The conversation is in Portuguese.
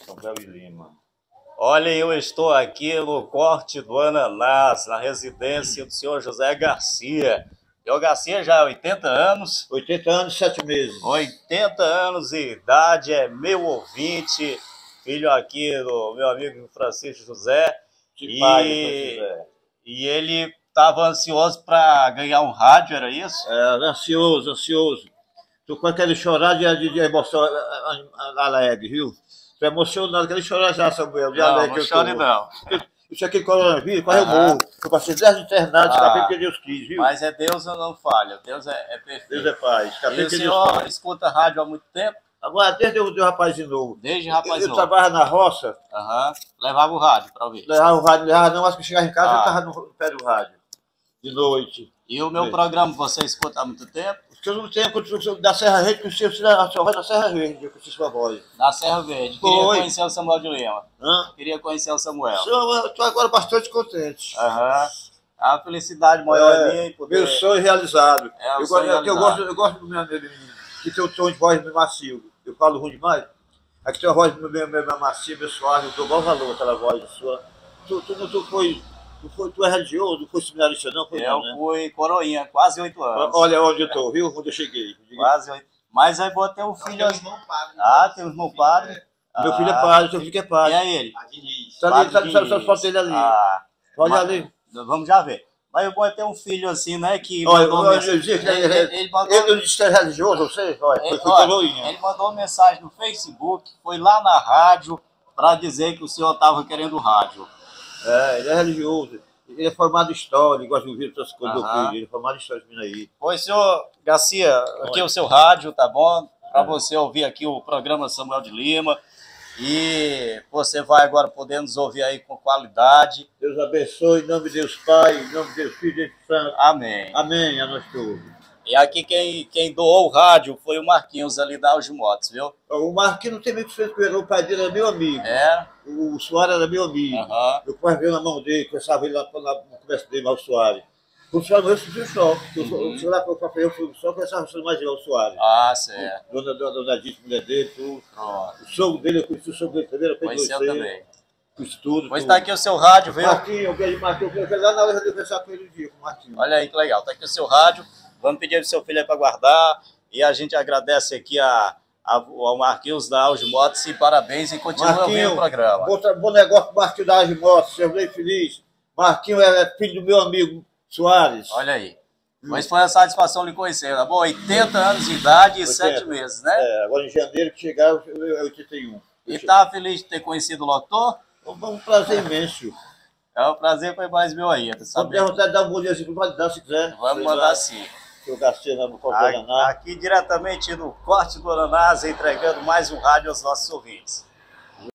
Samuel de Lima. Olha, eu estou aqui no Corte do Ananás, na residência do senhor José Garcia. O Garcia já há 80 anos. 80 anos e 7 meses. 80 anos de idade, é meu ouvinte, filho aqui do meu amigo Francisco José. E ele estava ansioso para ganhar um rádio, era isso? Ansioso. Tô com aquele chorar de emoção alegre, viu? Tô emocionado, aquele chorar já, Samuel. Não chore não. Isso aqui, coronavírus, quase eu morro. Eu passei 10 internados, capeta que Deus quis, viu? Mas Deus não falha, Deus é perfeito. Deus é paz. E o senhor escuta rádio há muito tempo? Agora, desde eu rapazinho novo. Desde rapaz novo. Eu trabalhava na roça. Levava o rádio para ouvir. Levava o rádio, não, mas que chegava em casa eu estava no pé do rádio. De noite. E o meu programa você escuta há muito tempo? Porque eu não tenho construção da Serra Verde, que eu a sua voz da Serra Verde, eu conheci sua voz. Na Serra Verde. Queria conhecer o Samuel de Lima. Queria conhecer o Samuel. Eu estou agora bastante contente. A felicidade maior minha em poder... Meu sonho realizado. Eu gosto do meu menino, que tem um tom de voz macio. Eu falo ruim demais. Aqui tem uma voz meu macio, meu suave, eu dou bom valor àquela voz sua. Tu é religioso, não foi seminarista não? Eu fui coroinha, quase 8 anos. Olha onde eu estou, viu? Onde eu cheguei. Quase 8. Mas aí vou ter um filho... Tem um irmão padre. Meu filho é padre, seu filho que é padre. Quem é ele? Está ali, só falta ele ali. Olha ali. Vamos já ver. Mas eu vou ter um filho assim, né, que... Ele disse que é religioso, você? Ele mandou uma mensagem no Facebook, foi lá na rádio para dizer que o senhor estava querendo rádio. Ele é religioso. Ele é formado em história, ele gosta de ouvir outras coisas do filho. Ele é formado em história, esse menino aí. Pois, senhor Garcia, aqui é o seu rádio, tá bom? Para você ouvir aqui o programa Samuel de Lima. E você vai agora poder nos ouvir aí com qualidade. Deus abençoe, em nome de Deus Pai, em nome de Deus Filho e Espírito Santo. Amém. Amém, a nós todos. E aqui quem doou o rádio foi o Marquinhos ali da Algimotes, viu? O Marquinhos não tem muito feito com ele, o pai dele era meu amigo. O Soares era meu amigo. Eu quase veio na mão dele, conversava ele lá no conversa dele, o Soares. O Soares eu fui só. O senhor lá para o café, eu fui só conversava mais eu, o Soares. Certo. Dona Dita, mulher dele, tudo. O sogro dele, eu conheci o sogro dele também, Conheci eu também. Conheci tudo. Pois tá aqui o seu rádio, viu? Marquinhos, eu quero lá na hora de conversar com ele um dia, com o Marquinhos. Olha aí que legal, tá aqui o seu rádio. Vamos pedir ao seu filho aí para guardar. E a gente agradece aqui ao Marquinhos da Algimotes e parabéns e continua ouvindo o programa. Bom negócio pro Marquinhos da Algimotes, seja bem feliz. Marquinhos é filho do meu amigo Soares. Olha aí. Mas foi uma satisfação lhe conhecer, tá bom? 80 anos de idade e 7 meses, né? Agora em janeiro que chegar é 81. E tá feliz de ter conhecido o locutor? Um prazer imenso. O prazer foi mais meu aí, sabe? Pode vontade de dar um bom dia assim, pode dar se quiser. Vamos mandar sim. O Garcia no Corte do Ananás. Aqui diretamente no Corte do Ananás, entregando mais um rádio aos nossos ouvintes.